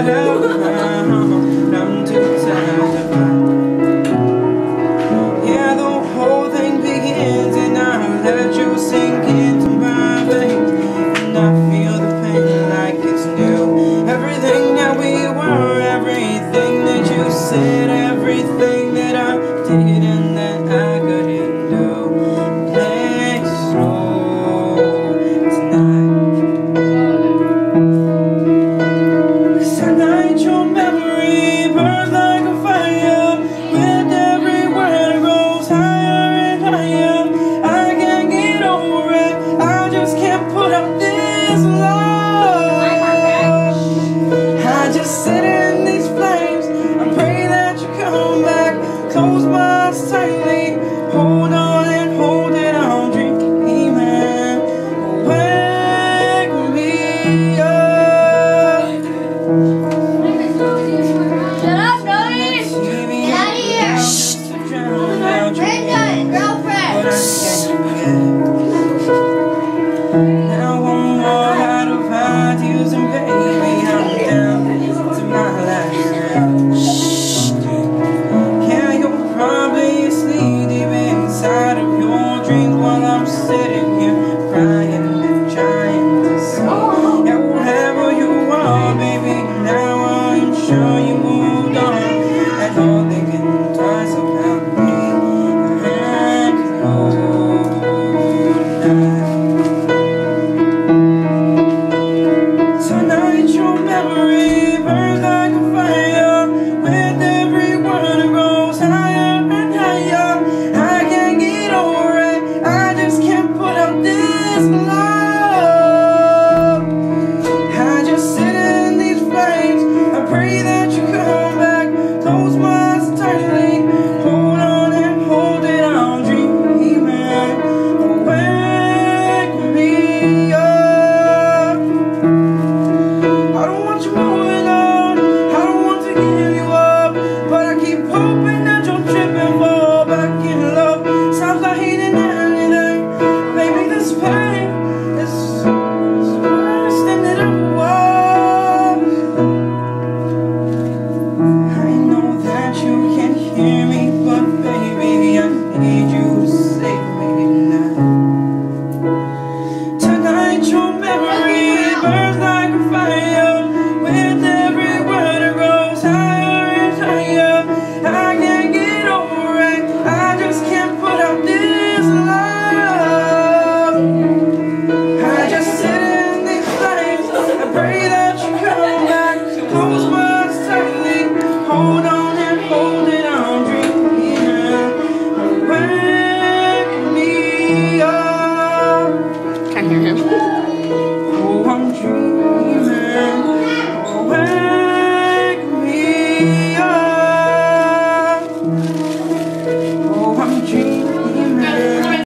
around. I'm too tired to fight. Yeah, the whole thing begins, and I let you sink into my veins, and I feel the pain like it's new. Everything that we were, everything that you said, everything that I did and that I couldn't do. Play slow tonight, 'cause tonight your memory burns like a fire. With every word it goes higher and higher. I can't get over it, I just can't put up this love. I just sit